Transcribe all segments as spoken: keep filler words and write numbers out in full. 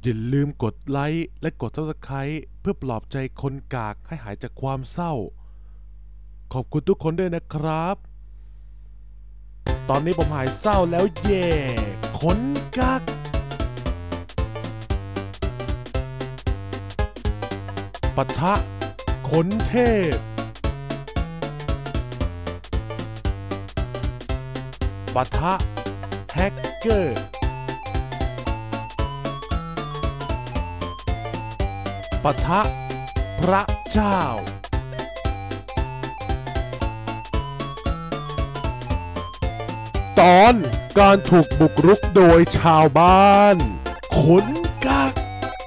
อย่าลืมกดไลค์และกด ซับสไครบ์ เพื่อปลอบใจคนกากให้หายจากความเศร้าขอบคุณทุกคนด้วยนะครับตอนนี้ผมหายเศร้าแล้วเย่คนกากปะทะคนเทพปะทะแฮกเกอร์ปะทะพระเจ้าตอนการถูกบุกรุกโดยชาวบ้านขนกัก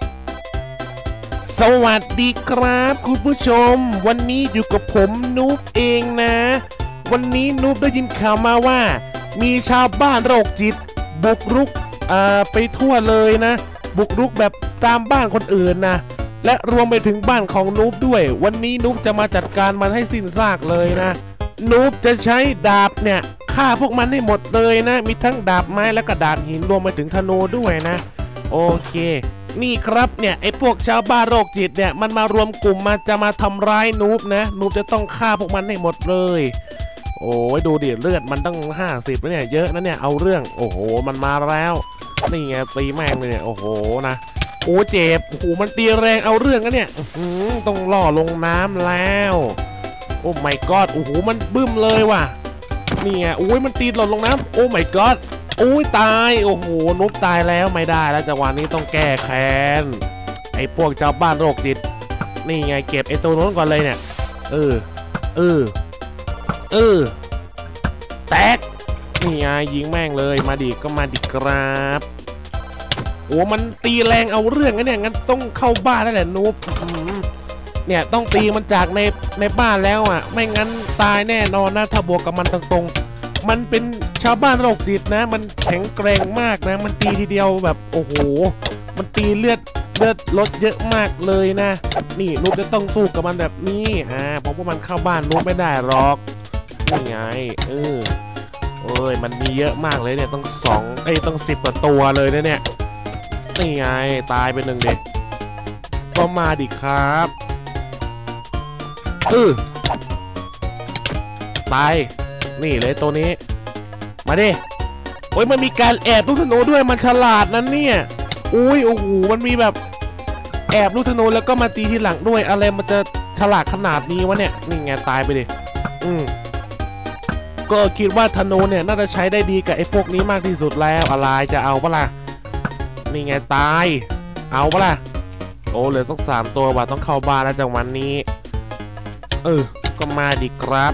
สวัสดีครับคุณผู้ชมวันนี้อยู่กับผมนูบเองนะวันนี้นูบได้ยินข่าวมาว่ามีชาวบ้านโรคจิตบุกรุกอ่าไปทั่วเลยนะบุกรุกแบบตามบ้านคนอื่นนะและรวมไปถึงบ้านของนูบด้วยวันนี้นูบจะมาจัดการมันให้สิ้นซากเลยนะนูบจะใช้ดาบเนี่ยฆ่าพวกมันให้หมดเลยนะมีทั้งดาบไม้และก็ดาบหินรวมไปถึงธนูด้วยนะโอเคนี่ครับเนี่ยไอ้พวกชาวบ้านโรคจิตเนี่ยมันมารวมกลุ่มมาจะมาทำร้ายนูบนะนูบจะต้องฆ่าพวกมันให้หมดเลยโอ้ยดูดิเลือดมันตั้งห้าสิบแล้วเนี่ยเยอะนะเนี่ยเอาเรื่องโอ้โหมันมาแล้วนี่ไงตีแม่งเลยเนี่ยโอ้โหนะโอ้เจ็บโอ้โหมันตีแรงเอาเรื่องนะเนี่ยต้องล่อลงน้ำแล้วโอ้ my god โอ้โหมันบึ้มเลยว่ะนี่ไงโอ้ยมันตีหล่นลงน้ำโอ้ my god โอ้ยตายโอ้โหนุบตายแล้วไม่ได้แล้วจังหวะนี้ต้องแก้แค้นไอ้พวกชาวบ้านโรคจิตนี่ไงเก็บไอ้ตัวโน้นก่อนเลยเนี่ยเออเออเออแตกนี่ไงยิงแม่งเลยมาดิก็มาดิครับโอ้มันตีแรงเอาเรื่องนะเนี่ยงั้นต้องเข้าบ้านแล้วแหละนุบเนี่ยต้องตีมันจากในในบ้านแล้วอ่ะไม่งั้นตายแน่นอนนะถ้าบวกกับมันตรงๆมันเป็นชาวบ้านโรคจิตนะมันแข็งแกร่งมากนะมันตีทีเดียวแบบโอ้โหมันตีเลือดเลือดลดเยอะมากเลยนะนี่นุบจะต้องสู้กับมันแบบนี้อ่าเพราะว่ามันเข้าบ้านนุบไม่ได้หรอกนี่ไงเออเอ้ยมันมีเยอะมากเลยเนี่ยต้องสองไอ้ต้องสิบกว่าตัวเลยนะเนี่ยนี่ไงตายไปหนึ่งเด็กก็มาดิครับเออตายนี่เลยตัวนี้มาดิโอ้ยมันมีการแอบลูกธนูด้วยมันฉลาดนั่นเนี่ยอุ้ยโอ้โหมันมีแบบแอบลูกธนูแล้วก็มาตีทีหลังด้วยอะไรมันจะฉลาดขนาดนี้วะเนี่ยนี่ไงตายไปดิอืมก็คิดว่าธนูเนี่ยน่าจะใช้ได้ดีกับไอ้พวกนี้มากที่สุดแล้วอะไรจะเอาปะล่ะนี่ไงตายเอาปะล่ะโอ้เหลือต้องสามตัวว่ะต้องเข้าบ้านแล้วจากวันนี้เออก็มาดิครับ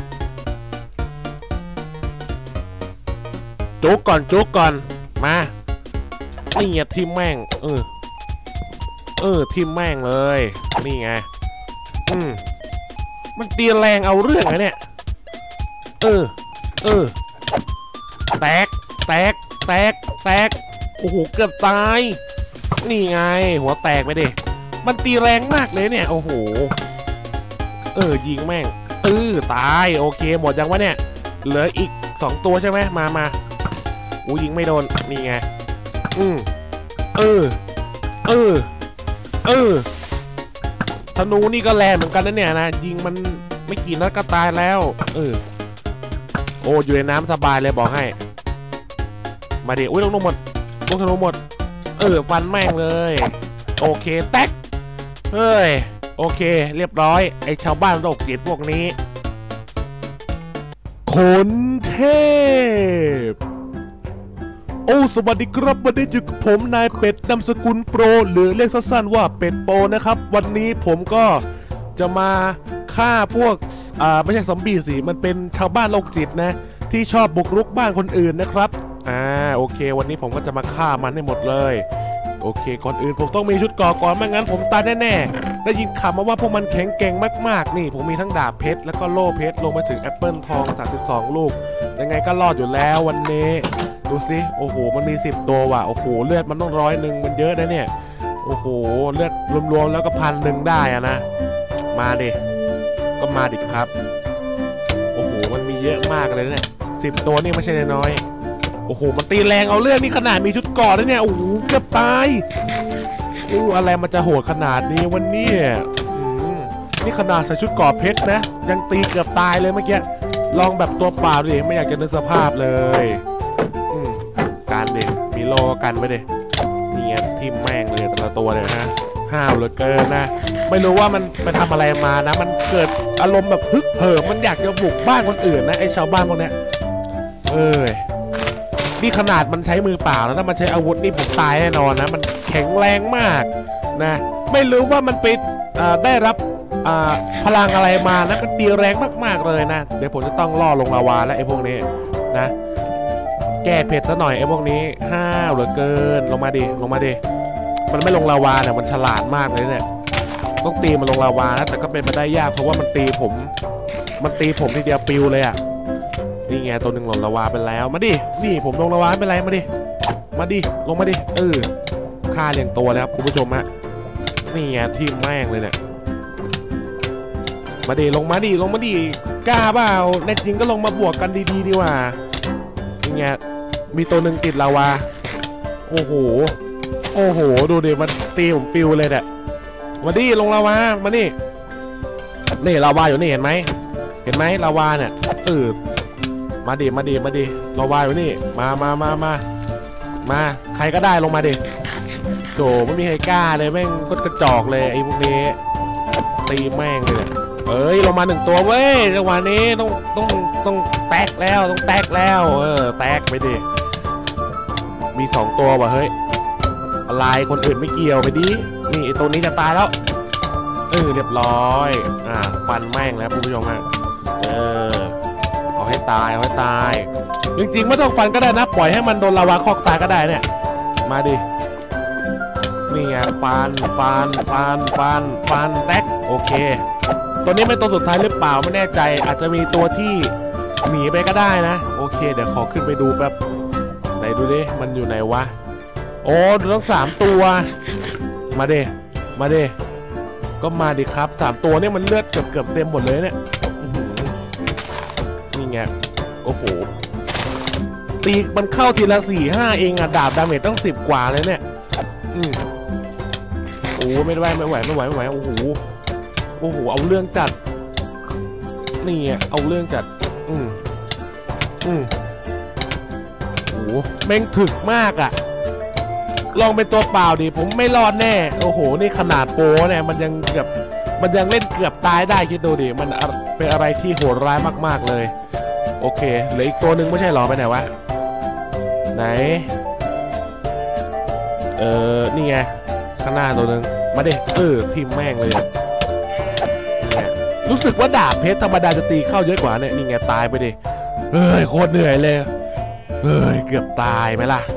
จุกก่อนจุกก่อนมานี่ไงทีมแม่งเออเออทีมแม่งเลยนี่ไงอืมมันตีแรงเอาเรื่องนะเนี่ยเออเออแตกแตกแตกแตกโอ้โหเกือบตายนี่ไงหัวแตกไปดิมันตีแรงมากเลยเนี่ยโอ้โหเออยิงแม่งเออตายโอเคหมดยังวะเนี่ยเหลืออีกสองตัวใช่ไหมมามาอู้ยิงไม่โดนนี่ไงอืมเออเออเออธนูนี่ก็แรงเหมือนกันนะเนี่ยนะยิงมันไม่กี่นัดก็ตายแล้วเออโอ้อยู่ในน้ำสบายเลยบอกให้มาดิอุ้ยลงลงหมดลงธนูหมดเออฟันแม่งเลยโอเคแตกเฮ้ยโอเคเรียบร้อยไอชาวบ้านโรคจิตพวกนี้คนเทพโอ้สวัสดีครับวันนี้อยู่กับผมนายเป็ดนามสกุลโปรหรือเรียกสั้นๆว่าเป็ดโปรนะครับวันนี้ผมก็จะมาฆ่าพวกอ่าไม่ใช่ซอมบี้สิมันเป็นชาวบ้านโรคจิตนะที่ชอบบุกรุกบ้านคนอื่นนะครับอ่าโอเควันนี้ผมก็จะมาฆ่ามันให้หมดเลยโอเคก่อนอื่นผมต้องมีชุดก่อก่อนไม่งั้นผมตายแน่ๆได้ยินข่าวมาว่าพวกมันแข็งแกร่งมากๆนี่ผมมีทั้งดาบเพชรแล้วก็โล่เพชรลงมาถึงแอปเปิลทองสามสิบสองลูกยังไงก็รอดอยู่แล้ววันนี้ดูสิโอ้โหมันมีสิบตัวว่ะโอ้โหเลือดมันต้องร้อยหนึ่งมันเยอะนะเนี่ยโอ้โหเลือดรวมๆแล้วก็พันหนึ่งได้อะนะมาดิก็มาดิครับโอ้โหมันมีเยอะมากเลยเนี่ยสิบตัวนี่ไม่ใช่น้อยโอ้โหมันตีแรงเอาเรื่องนี่ขนาดมีชุดเกราะด้วยเนี่ยโอ้โหเกือบตายโอ้อะไรมันจะโหดขนาดนี้วันนี้นี่ขนาดใส่ชุดเกราะเพชรนะยังตีเกือบตายเลยเมื่อกี้ลองแบบตัวเปล่าดิไม่อยากจะนึกสภาพเลยการเด็กมีโลกันไปดิเนี่ยทิ่มแม่งเลยแต่ละตัวเลยนะห้าวเหลือเกินนะไม่รู้ว่ามันไปทำอะไรมานะมันเกิดอารมณ์แบบฮึกเหิมมันอยากจะบุกบ้านคนอื่นนะไอ้ชาวบ้านพวกเนี้ยเอ้ยนี่ขนาดมันใช้มือเปล่าแล้วถ้ามันใช้อาวุธนี่ผมตายแน่นอนนะมันแข็งแรงมากนะไม่รู้ว่ามันไปได้รับพลังอะไรมานะมันดีแรงมากๆเลยนะเดี๋ยวผมจะต้องล่อลงลาวาแล้วไอ้พวกนี้นะแก้เผ็ดซะหน่อยไอ้พวกนี้ห้าวเหลือเกินลงมาดิลงมาดิมันไม่ลงลาวาเนี่ยมันฉลาดมากเลยเนี่ยต้องตีมันลงลาวานะแต่ก็เป็นไปได้ยากเพราะว่ามันตีผมมันตีผมทีเดียวปิวเลยอ่ะนี่ไงตัวหนึ่งลงลาวาไปแล้วมาดินี่ผมลงลาวาไม่เป็นไรมาดิมาดิลงมาดิเออฆ่าเลี้ยงตัวเลยครับคุณผู้ชมฮะนี่ไงทีมแม่งเลยเนี่ยมาดิลงมาดิลงมาดิกล้าเปล่าแน่จริงก็ลงมาบวกกันดีๆดีกว่านี่ไงมีตัวหนึ่งติดลาวาโอ้โหโอ้โหดูดิมันตีผมปิวเลยเนี่ยมาดิลงลาวามานี่นี่ลาวาอยู่นี่เห็นไหมเห็นไหมลาวาเนี่ยเออมาดิมาดิมาดิลาวาอยู่นี่มามามามามาใครก็ได้ลงมาดิโจไม่มีใครกล้าเลยแม่งก็กระจอกเลยไอ้พวกนี้ตีแม่งเลยเอ้ยลงมาหนึ่งตัวเว้ยจังหวะนี้ต้องต้องต้องแตกแล้วต้องแตกแล้วเออแตกไปดิมีสองตัวว่ะเฮ้ยอะไรคนอื่นไม่เกี่ยวไปดินี่ไอ้ตัวนี้จะตายแล้วเออเรียบร้อยอ่าฟันแม่งแล้วคุณผู้ชมฮะเออเอาให้ตายเอาให้ตายจริงๆไม่ต้องฟันก็ได้นะปล่อยให้มันโดนลาวาคอกตายก็ได้เนี่ยมาดินี่ไงฟันฟันฟันฟันฟันแตกโอเคตัวนี้เป็นตัวสุดท้ายหรือเปล่าไม่แน่ใจอาจจะมีตัวที่หนีไปก็ได้นะโอเคเดี๋ยวขอขึ้นไปดูแป๊บไหนดูดิมันอยู่ไหนวะโอ้ดูทั้งสามตัวมาเดมาเดก็มาดิครับสามตัวนี่มันเลือดเกือบเกือบเต็มหมดเลยเนี่ยนี่ไงโอ้โหตีมันเข้าทีละสี่ห้าเองอะดาบดาเมจต้องสิบกว่าเลยเนี่ยอืมโอ้ไม่ไหวไม่ไหวไม่ไหวไม่ไหวโอ้โหโอ้โหเอาเรื่องจัดนี่ไงเอาเรื่องจัดอืมอืมโอ้โหแม่งถึกมากอะลองเป็นตัวเปล่าดิผมไม่รอดแน่โอ้โหนี่ขนาดโปเนี่ยมันยังเกือบมันยังเล่นเกือบตายได้คิดดูดิมันเป็นอะไรที่โหดร้ายมากๆเลยโอเคเหลืออีกตัวหนึ่งไม่ใช่หรอไปไหนวะไหนเออนี่ไงข้างหน้าตัวหนึ่งมาดิเออทีมแม่งเลยเนี่ยรู้สึกว่าดาบเพชรธรรมดาจะตีเข้าเยอะกว่าเนี่ยนี่ไงตายไปดิเฮ้ยโคตรเหนื่อยเลยเฮ้ยเกือบตายไหมล่ะ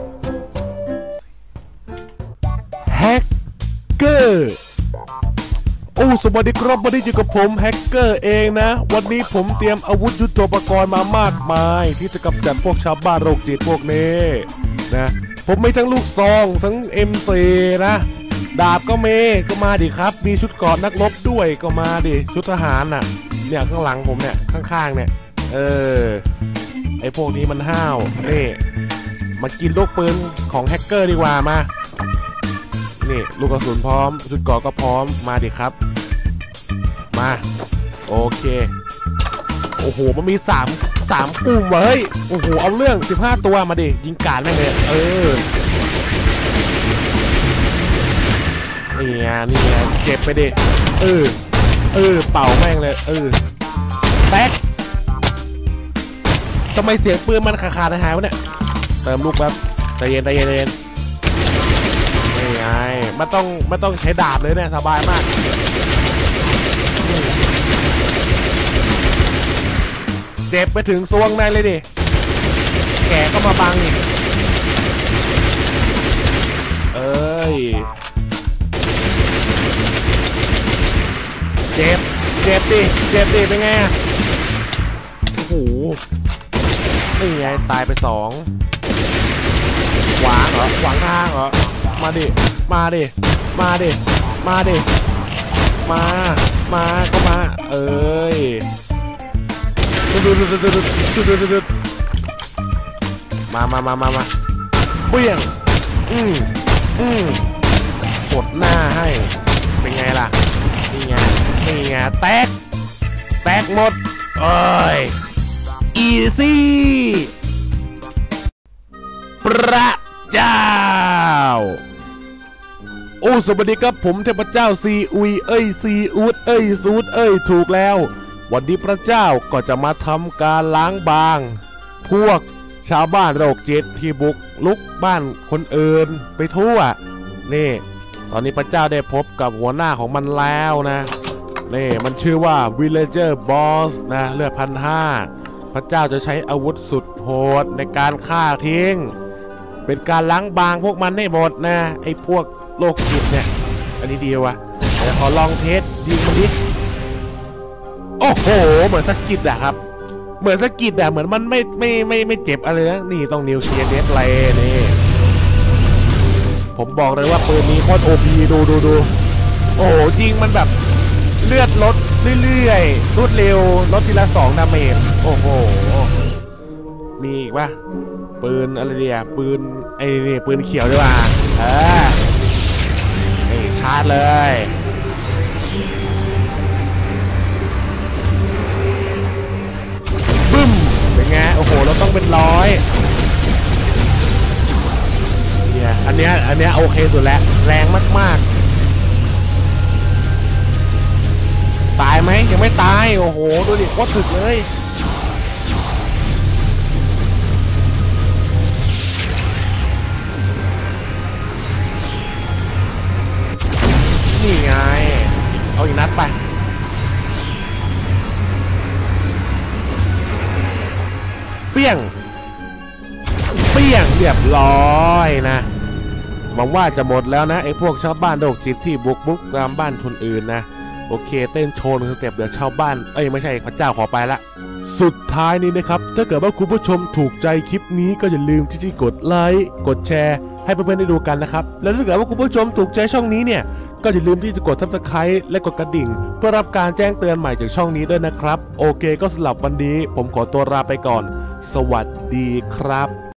แฮกเกอร์โอ้สวัสดีครับวันนี้อยู่กับผมแฮกเกอร์เองนะวันนี้ผมเตรียมอาวุธยุทโธปกรณ์มามากมายที่จะกำจัดพวกชาวบ้านโรคจิตพวกนี้นะผมมีทั้งลูกซองทั้ง เอ็ม โฟร์ นะดาบก็มีก็มาดิครับมีชุดเกราะนักรบด้วยก็มาดิชุดทหารน่ะเนี่ยข้างหลังผมเนี่ยข้างๆเนี่ยเออไอพวกนี้มันห้าวนี่มากินลูกปืนของแฮกเกอร์ดีกว่ามานี่ลูกกระสุนพร้อมชุดเกราะก็พร้อมมาดิครับมาโอเคโอ้โหมันมีสามสามปุ่มเฮ้ยโอ้โหเอาเรื่องสิบห้าตัวมาดิยิงกาดแม่งเลยเออนี่ไงนี่ไงเก็บไปดิเออเออเป่าแม่งเลยเออแป๊กทำไมเสียงปืนมันขาดๆหายวะเนี่ยเติมลูกแบบใจเย็นใจเย็นนี่ไงไม่ต้องไม่ต้องใช้ดาบเลยเนี่ยสบายมากเจ็บไปถึงซวงในเลยดิแกก็มาบังอีกเอ้ยเจ็บเจ็บดิเจ็บดิเป็นไงโอ้โหนี่ไงตายไปสองขวางเหรอขวางทางเหรอมาดิมาดิมาดิมาดิมามาก็มาเอ้ยดูดูดูดูดูดูดูดูมามามามามาเปี้ยงอืมอืมกดหน้าให้เป็นไงล่ะนี่ไงนี่ไงแตกแตกหมดเอ้ยอีซี่พระเจ้าโอ้สวัสดีครับผมเทพเจ้าซีอุยเอ้ยซีอูดเอ้ยซูดเอ้ยถูกแล้ววันนี้พระเจ้าก็จะมาทำการล้างบางพวกชาวบ้านโรคจิตที่บุกลุกบ้านคนอื่นไปทั่วนี่ตอนนี้พระเจ้าได้พบกับหัวหน้าของมันแล้วนะนี่มันชื่อว่า Villager Boss นะเลือดพันห้าพระเจ้าจะใช้อาวุธสุดโหดในการฆ่าทิ้งเป็นการล้างบางพวกมันให้หมดนะไอ้พวกโรคจิตเนี่ยอันนี้ดีวะเดี๋ยวขอลองเทสยิงมันดิโอ้โหเหมือนสกิดอะครับเหมือนสกิดอะเหมือนมันไม่ไม่ไม่ไม่เจ็บอะไรนะนี่ต้องนิวเคลียร์เดสไลน์นี่ผมบอกเลยว่าปืนนี้โคตรโอพีดูดูดูโอ้โหจริงมันแบบเลือดลดเรื่อยๆรวดเร็วลดทีละสองดาเมจโอ้โหมีอีกปะปืนอะไรเดียปืนไอ้นี่ปืนเขียวด้วยว่ะเออนี่ชาร์จเลยบึ้มเป็นไงโอ้โหเราต้องเป็นร้อยเนี่ยอันเนี้ยอันเนี้ยโอเคสุดแล้วแรงมากๆตายไหมยังไม่ตายโอ้โหดูดิโคตรถึกเลยนี่ไงเอาอีกนัดไปเปี้ยงเปี้ยงเรียบร้อยนะหวังว่าจะหมดแล้วนะไอ้พวกชาวบ้านโรคจิตที่บุกบุกตามบ้านคนอื่นนะโอเคเต้นโชว์สเต็ปเดี๋ยวชาวบ้านเอ้ยไม่ใช่พระเจ้าขอไปละสุดท้ายนี้นะครับถ้าเกิดว่าคุณผู้ชมถูกใจคลิปนี้ก็อย่าลืมที่จะกดไลค์กดแชร์ให้เพื่อนๆได้ดูกันนะครับแล้วถ้าเกิดว่าคุณผู้ชมถูกใจช่องนี้เนี่ยก็อย่าลืมที่จะกด ซับสไครบ์ และกดกระดิ่งเพื่อรับการแจ้งเตือนใหม่จากช่องนี้ด้วยนะครับโอเคก็สำหรับวันนี้ผมขอตัวลาไปก่อนสวัสดีครับ